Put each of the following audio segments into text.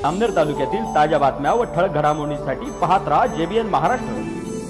अमनेर तालुक्यातील ताज्या बातम्या व ठळक घडामोडींसाठी पाहत राहा JBN महाराष्ट्र।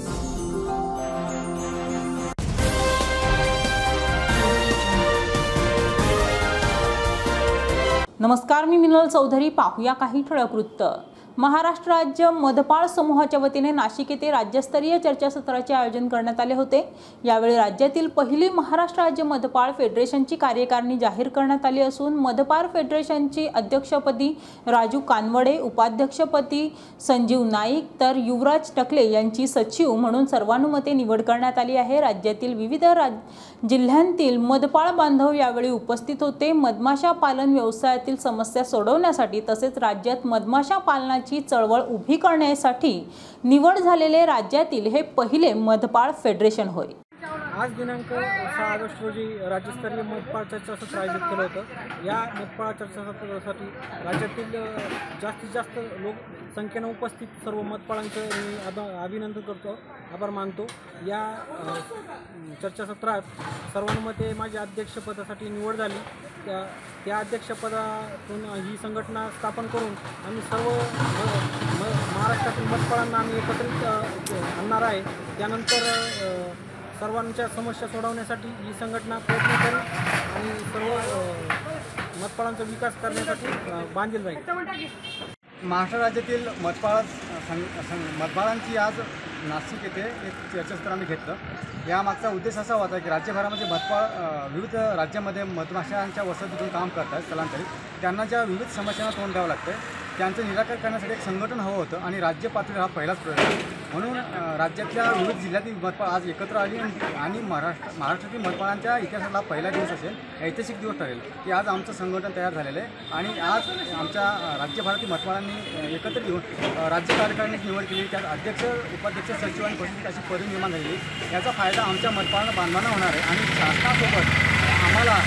नमस्कार, मी मिनल चौधरी। पाहूया काही ठळक वृत्त। महाराष्ट्र राज्य मधपाळ समूहाच्या वतीने नाशिक येथे राज्यस्तरीय चर्चासत्राचे आयोजन करण्यात आले होते। यावेळी राज्यातील पहिली महाराष्ट्र राज्य मधपाळ फेडरेशनची कार्यकारिणी जाहीर करण्यात आली असून मधपाळ फेडरेशनची अध्यक्षपदी राजू कानवडे, उपाध्यक्षपदी संजीव नाईक तर युवराज टकले यांची सचिव म्हणून सर्वानुमते निवड करण्यात आली आहे। राज्यातील विविध जिल्ह्यांतील मधपाळ बांधव यावेळी उपस्थित होते। मधमाशा पालन व्यवसायातील समस्या सोडवण्यासाठी तसेच राज्यात मधमाशा पालनाची चळवळ उभी करण्यासाठी निवड झालेले राज्यातील हे पहिले मधपाळ फेडरेशन होय। आज दिनांक 6 ऑगस्ट रोजी राज्यस्तरीय मधपाळ चर्चासत्र आयोजित केलं होतं। या मधपाळ चर्चासत्रासाठी राज्यातील जास्तीत जास्त संख्येने उपस्थित सर्व मधपाळांचं मी अभिनंदन करतो, आभार मानतो। या चर्चासत्रात सर्वानुमते माझ्या अध्यक्षपदासाठी निवड झाली। त्या अध्यक्षपदातून ही संघटना स्थापन करून आम्ही सर्व महाराष्ट्रातील मधपाळांना आम्ही एकत्रित आणणार आहे। त्यानंतर सर्वांच्या समस्या सोडवण्यासाठी ही संघटना प्रयत्न करेल आणि सर्व मधपाळांचा विकास करण्यासाठी बांधील राहील। महाराष्ट्र राज्यातील मधपाळांची आज नाशिक येथे एक चर्चासत्र आम्ही घेतलं। यामागचा उद्देश असा होता की राज्यभरामध्ये मधपाळ विविध राज्यामध्ये मधमाशांच्या वसतीतून काम करतात स्थलांतरित, त्यांना ज्या विविध समस्यांना तोंड द्यावं लागतं त्यांचं निराकरण करण्यासाठी एक संघटन हवं होतं आणि राज्य पातळीवर हा पहिलाच प्रयोग म्हणून राज्यातल्या विविध जिल्ह्यातील मधपाळ आज एकत्र आली आणि महाराष्ट्रातील मधपाळांच्या इतिहासाला पहिला दिवस असेल, ऐतिहासिक दिवस ठरेल की आज आमचं संघटन तयार झालेलं आहे आणि आज आमच्या राज्यभरातील मधपाळांनी एकत्र येऊन राज्य कार्यकारिणीची निवड केली। त्यात अध्यक्ष, उपाध्यक्ष, सचिव आणि प्रशिक्षक अशी पदवी निर्माण झालेली। याचा फायदा आमच्या मधपाळांना बांधवांना होणार आहे आणि शासनासोबत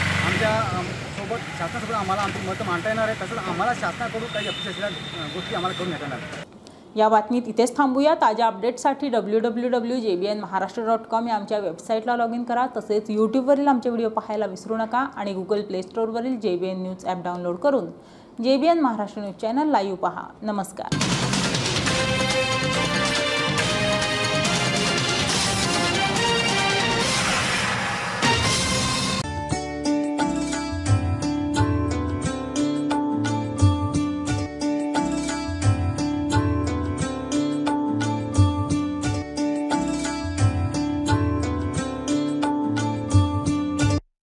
आम्हाला आमची मतं मांडता येणार आहे। तसंच आम्हाला शासनाकडून काही अपेक्षा असलेल्या गोष्टी आम्हाला करून घेता येणार। या बातमीत इथेच थांबूया। ताज्या अपडेट्ससाठी www.jbnmaharashtra.com या आमच्या वेबसाईटला लॉग इन करा। तसेच यूट्यूबवरील आमचे व्हिडिओ पाहायला विसरू नका आणि गुगल प्ले स्टोअरवरील JBN न्यूज ॲप डाउनलोड करून JBN Maharashtra news channel live पहा। नमस्कार।